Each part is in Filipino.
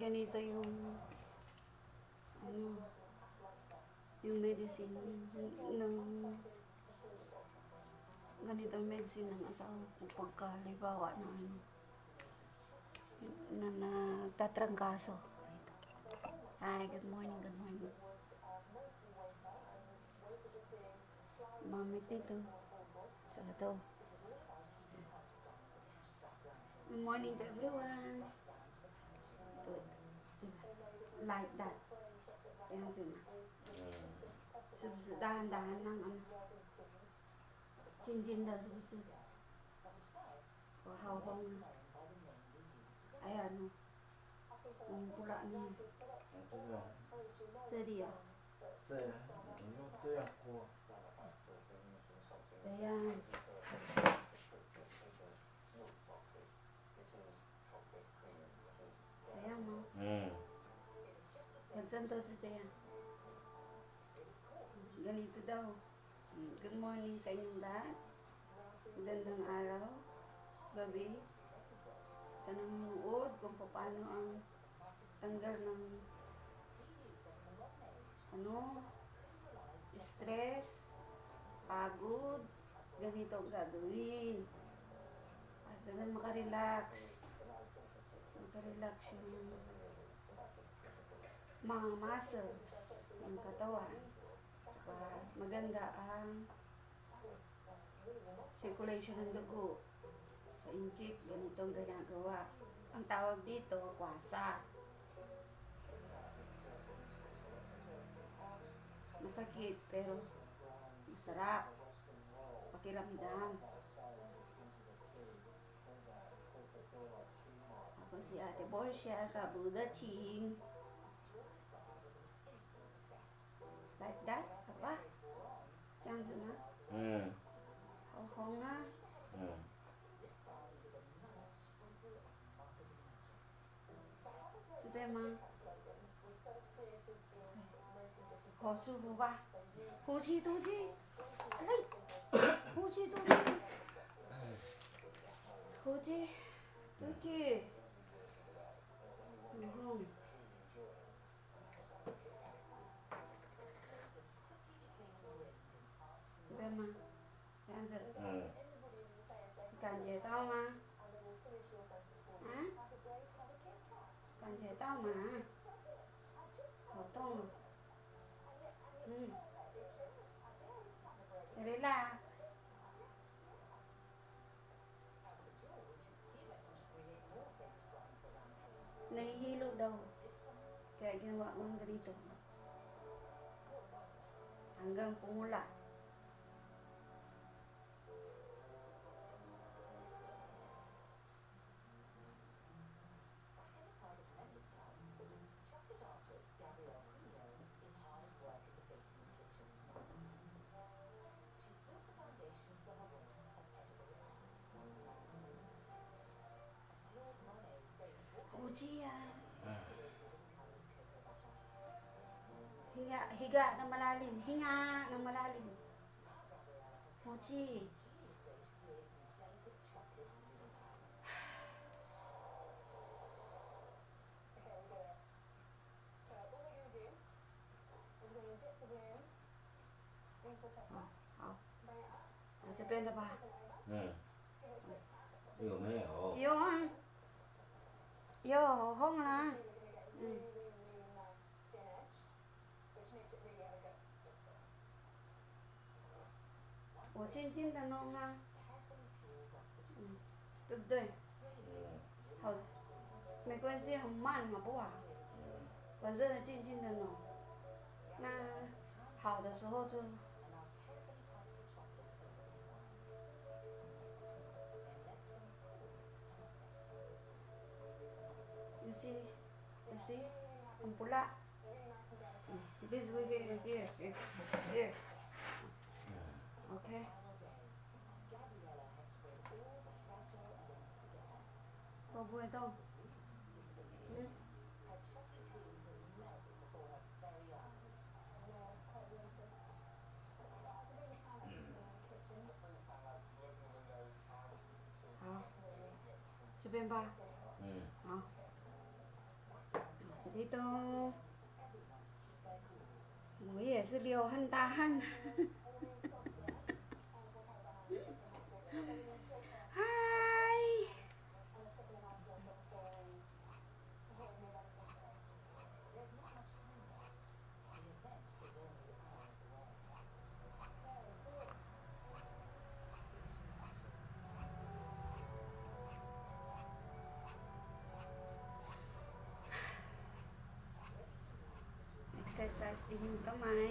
ganito yung ano, yung medicine ng ganitong medicine ng asawa ko pagka halimbawa na ano na nagtatrangkaso. Hi, good morning, good morning. Mamit nito. Tsaka to. Good morning to everyone. Good. Like that. Ayan sila. Dahan-dahan lang ano. Chin-chin daw gusto. Hawang na. Ayan o. Yung pula niya. 这里啊。 这样，你用这样过。 这样。这样吗？本身都是这样。Ganito daw. Good morning sa inyong lahat. Magandang araw, gabi. Sa nanonood kung paano ang tanggal ng ano, stress, pagod, ganito ang gagawin. Para makarelax. Makarelax yung mga muscles ng katawan. Tsaka maganda ang circulation ng dugo. Sa inject, ganitong ginagawa. Ang tawag dito, kwasa. Masakit pero masarap pakiramdam. Ako si Ate Borsia, kabudaching. Like that, apa? 这样子吗？好红啊！这边吗？好舒服吧？呼气吐气，来，呼气吐气，呼气吐气，这边吗？这样子。感觉到吗？啊？感觉到吗？好痛啊！relax. Nahihilo daw. Kaya ginawa ko ng ganito. Hanggang pumula. Ujian. Higa ng malalim. Hinga ng malalim. Uji. Hảo. Ở bên đó ba. 有没有？ 有啊。有红了。我静静的弄啊。对不对？好，没关系，很慢好不好？反正静静的弄。那好的时候就。You see, ang pula. This way, here. Okay. Bobo ito. Hảo. 这边吧。好。 dito. Uy, Julio, handahan. Hi! Exercise din yung kamay.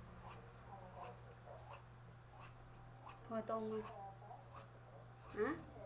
Photo mo. Ha?